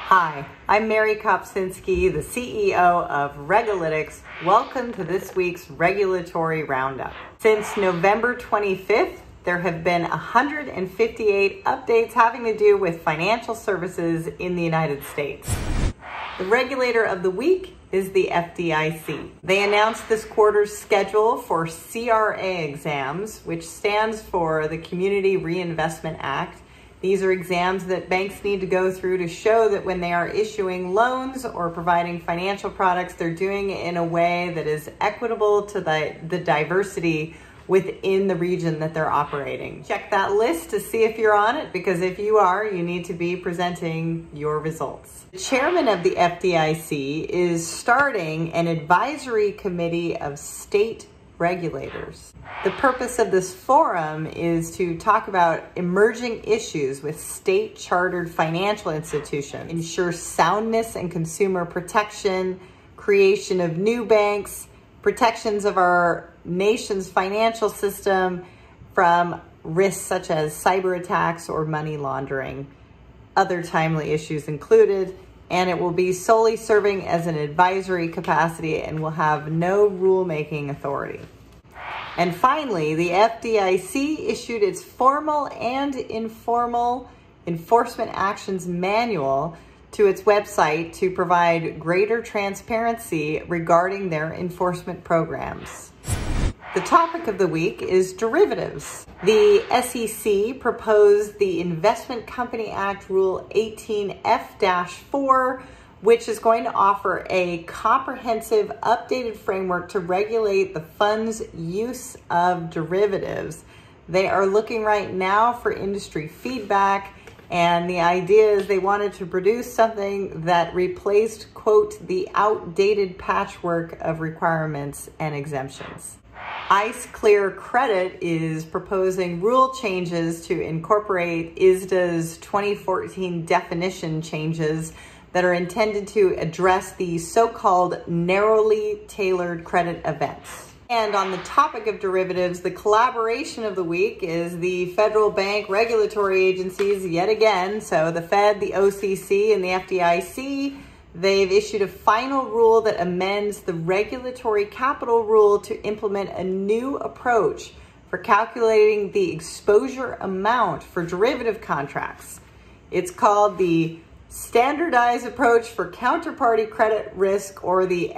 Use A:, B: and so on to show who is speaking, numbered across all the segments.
A: Hi, I'm Mary Kopczynski, the CEO of Regalytics. Welcome to this week's Regulatory Roundup. Since November 25th, there have been 158 updates having to do with financial services in the United States. The regulator of the week is the FDIC. They announced this quarter's schedule for CRA exams, which stands for the Community Reinvestment Act. These are exams that banks need to go through to show that when they are issuing loans or providing financial products, they're doing it in a way that is equitable to the diversity within the region that they're operating. Check that list to see if you're on it, because if you are, you need to be presenting your results. The chairman of the FDIC is starting an advisory committee of state regulators. The purpose of this forum is to talk about emerging issues with state chartered financial institutions, ensure soundness and consumer protection, creation of new banks, protections of our nation's financial system from risks such as cyber attacks or money laundering, other timely issues included, and it will be solely serving as an advisory capacity and will have no rulemaking authority. And finally, the FDIC issued its formal and informal enforcement actions manual to its website to provide greater transparency regarding their enforcement programs. The topic of the week is derivatives. The SEC proposed the Investment Company Act Rule 18F-4, which is going to offer a comprehensive, updated framework to regulate the fund's use of derivatives. They are looking right now for industry feedback, and the idea is they wanted to produce something that replaced, quote, the outdated patchwork of requirements and exemptions. ICE Clear Credit is proposing rule changes to incorporate ISDA's 2014 definition changes that are intended to address the so-called narrowly tailored credit events. And on the topic of derivatives, the collaboration of the week is the federal bank regulatory agencies yet again. So the Fed, the OCC, and the FDIC, they've issued a final rule that amends the regulatory capital rule to implement a new approach for calculating the exposure amount for derivative contracts. It's called the Standardized Approach for Counterparty Credit Risk, or the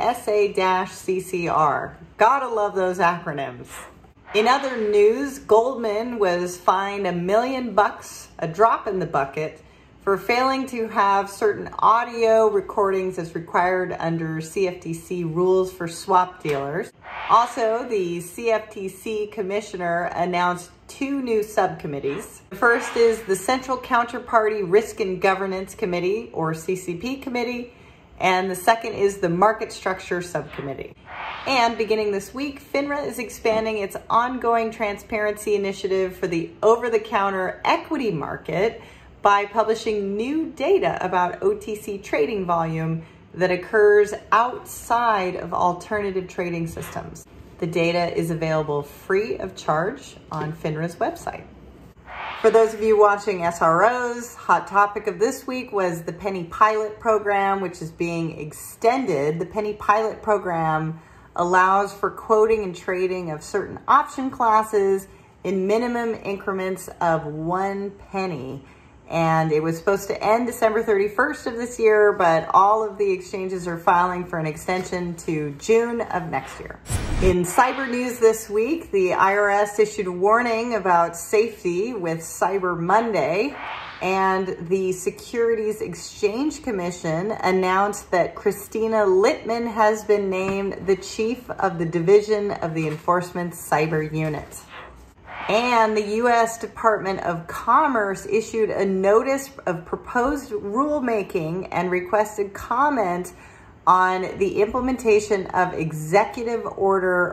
A: SA-CCR. Gotta love those acronyms. In other news, Goldman was fined $1 million, a drop in the bucket, for failing to have certain audio recordings as required under CFTC rules for swap dealers. Also, the CFTC commissioner announced 2 new subcommittees. The first is the Central Counterparty Risk and Governance Committee, or CCP committee, and the second is the Market Structure Subcommittee. And beginning this week, FINRA is expanding its ongoing transparency initiative for the over-the-counter equity market by publishing new data about OTC trading volume that occurs outside of alternative trading systems. The data is available free of charge on FINRA's website. For those of you watching SROs, hot topic of this week was the Penny Pilot program, which is being extended. The Penny Pilot program allows for quoting and trading of certain option classes in minimum increments of 1 penny. And it was supposed to end December 31st of this year, but all of the exchanges are filing for an extension to June of next year. In cyber news this week, the IRS issued a warning about safety with Cyber Monday, and the Securities Exchange Commission announced that Christina Littman has been named the chief of the Division of the Enforcement Cyber Unit. And the U.S. Department of Commerce issued a notice of proposed rulemaking and requested comment on the implementation of Executive Order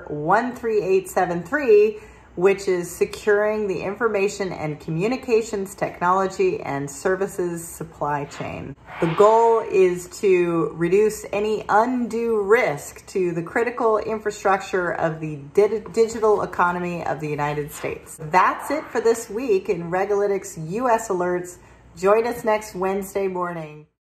A: 13873, which is securing the information and communications technology and services supply chain. The goal is to reduce any undue risk to the critical infrastructure of the digital economy of the United States. That's it for this week in Regalytics U.S. Alerts. Join us next Wednesday morning.